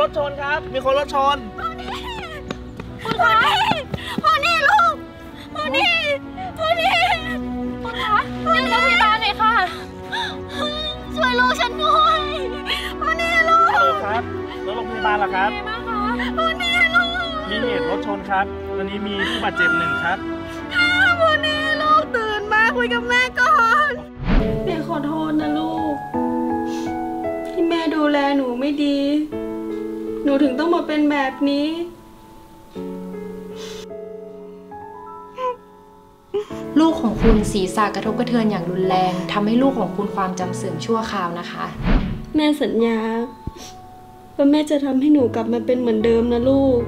ถชนครับมีคนรถชนคุณคะพ่อนี่ลูกพ่อนี่คุณคะเรียกรถพยาบาลหน่อยค่ะช่วยลูกฉันด้วยพ่อนี่ลูกครับรถโรงพยาบาลเหรอครับพ่อนี่ลูกมีเหตุรถชนครับตอนนี้มีผู้บาดเจ็บ1ครับพ่อนี่ลูกตื่นมาคุยกับแม่ก่อนแม่ขอโทษนะลูกที่แม่ดูแลหนูไม่ดีหนูถึงต้องมาเป็นแบบนี้ลูกของคุณศีรษะกระทบกระเทือนอย่างรุนแรงทำให้ลูกของคุณความจำเสื่อมชั่วคราวนะคะแม่สัญญาว่าแม่จะทำให้หนูกลับมาเป็นเหมือนเดิมนะลูก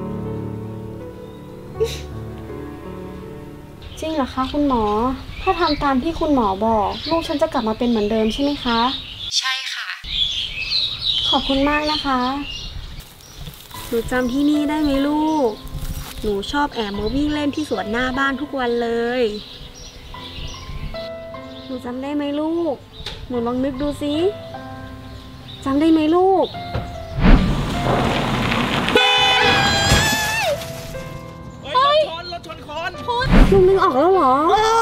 จริงเหรอคะคุณหมอถ้าทำตามที่คุณหมอบอกลูกฉันจะกลับมาเป็นเหมือนเดิมใช่ไหมคะใช่ค่ะขอบคุณมากนะคะหนูจำที่นี่ได้ไหมลูกหนูชอบแอบมาวิ่งเล่นที่สวนหน้าบ้านทุกวันเลยหนูจำได้ไหมลูกหนูลองนึกดูสิจำได้ไหมลูกรถชนคนลุงนึกออกแล้วเหรอ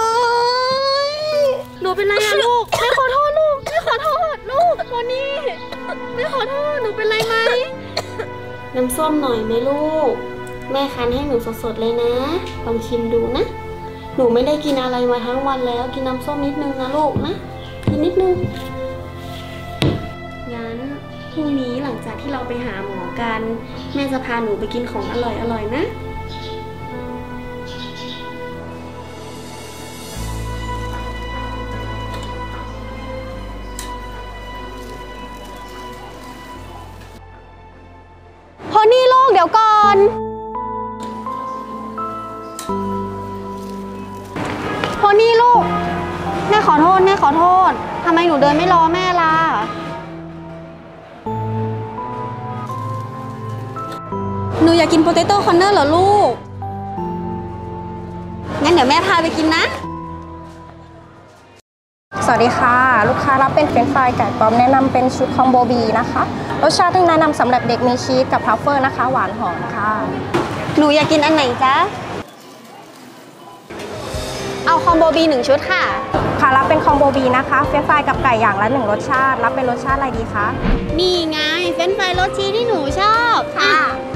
หนูเป็นไรอะลูกแม่ขอโทษลูกแม่ขอโทษลูกวันนี้แม่ขอโทษหนูเป็นไรไหมน้ำส้มหน่อยไหมลูกแม่คั้นให้หนูสดๆเลยนะลองชิมดูนะหนูไม่ได้กินอะไรมาทั้งวันแล้วกินน้ำส้มนิดนึงนะลูกนะกินนิดนึงงั้นพรุ่งนี้หลังจากที่เราไปหาหมอกันแม่จะพาหนูไปกินของอร่อยๆนะพอนี่ลูกเดี๋ยวก่อนพอนี่ลูกแม่ขอโทษทำไมหนูเดินไม่รอแม่ล่ะหนูอยากกินโปเตโต้คอร์เนอร์เหรอลูกงั้นเดี๋ยวแม่พาไปกินนะสวัสดีค่ะลูกค้ารับเป็นเฟรนช์ฟรายไก่ป๊อปแนะนำเป็นชุดคอมโบบีนะคะรสชาติที่แนะนำสำหรับเด็กมีชีสกับทัฟเฟิลนะคะหวานหอมค่ะหนูอยากกินอันไหนจ๊ะเอาคอมโบบี1ชุดค่ะค่ะรับเป็นคอมโบบีนะคะเฟรนช์ฟรายกับไก่อย่างละ1รสชาติรับเป็นรสชาติอะไรดีคะนี่ไงเฟรนช์ฟรายรสชีสที่หนูชอบค่ะ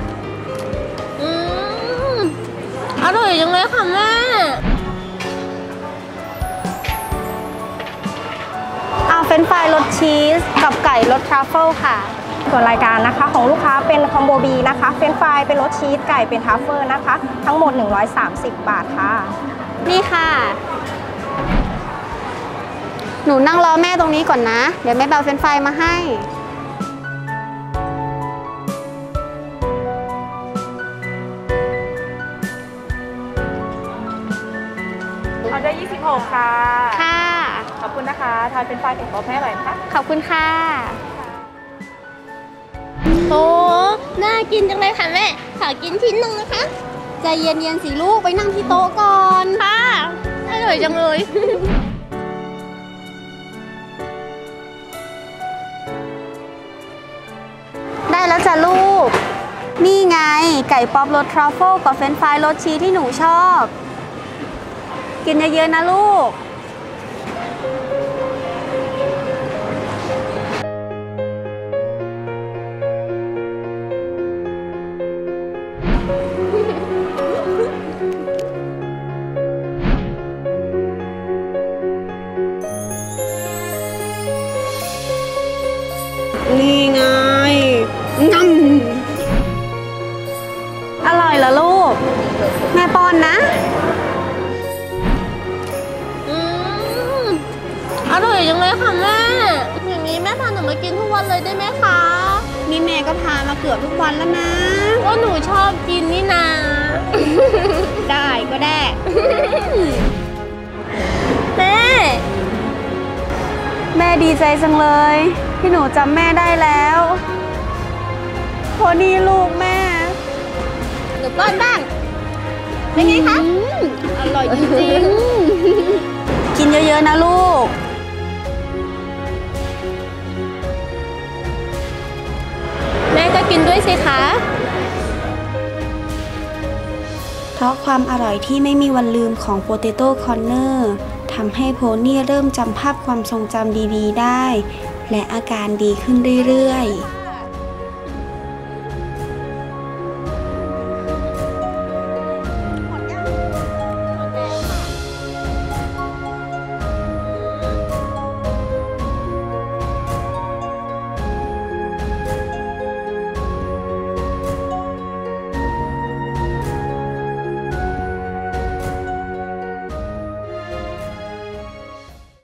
อร่อยจังเลยค่ะแม่เอาเฟรนช์ฟรายรสชีสกับไก่รสทรัฟเฟิลค่ะส่วนรายการนะคะของลูกค้าเป็นคอมโบบีนะคะเฟรนช์ฟรายเป็นรสชีสไก่เป็นทรัฟเฟิลนะคะทั้งหมด130 บาทค่ะนี่ค่ะหนูนั่งรอแม่ตรงนี้ก่อนนะเดี๋ยวแม่เอาเฟรนช์ฟรายมาให้ออเดอร์26ค่ะค่ะขอบคุณนะคะทานเป็นไฟล์ถึงป๊อปให้อร่อยนะคะขอบคุณค่ะโอ้น่ากินจังเลยค่ะแม่ขอกินชิ้นหนึ่งนะคะใจเย็นๆสิลูกไปนั่งที่โต๊ะก่อนค่ะอร่อยจังเลยได้แล้วจ้ะลูกนี่ไงไก่ป๊อปรสทรัฟเฟิลกับเฟรนช์ฟรายรสชีสที่หนูชอบกินเยอะๆนะลูกนี่ไงงั้มอร่อยเหรอลูกแม่ป้อนนะอร่อยจังเลยค่ะแม่อย่างนี้แม่พาหนูมากินทุกวันเลยได้ไหมคะนี่แม่ก็พามาเกือบทุกวันแล้วนะก็หนูชอบกินนี่นาได้ก็ได้แม่ดีใจจังเลยที่หนูจำแม่ได้แล้วพอนี่ลูกแม่หนูป้อนบ้างเป็นไงคะอร่อยจริงๆกินเยอะๆนะลูกแม่ก็กินด้วยสิคะเพราะความอร่อยที่ไม่มีวันลืมของ Potato Corner ทำให้โพนี่เริ่มจำภาพความทรงจำดีๆได้ และอาการดีขึ้นเรื่อยๆ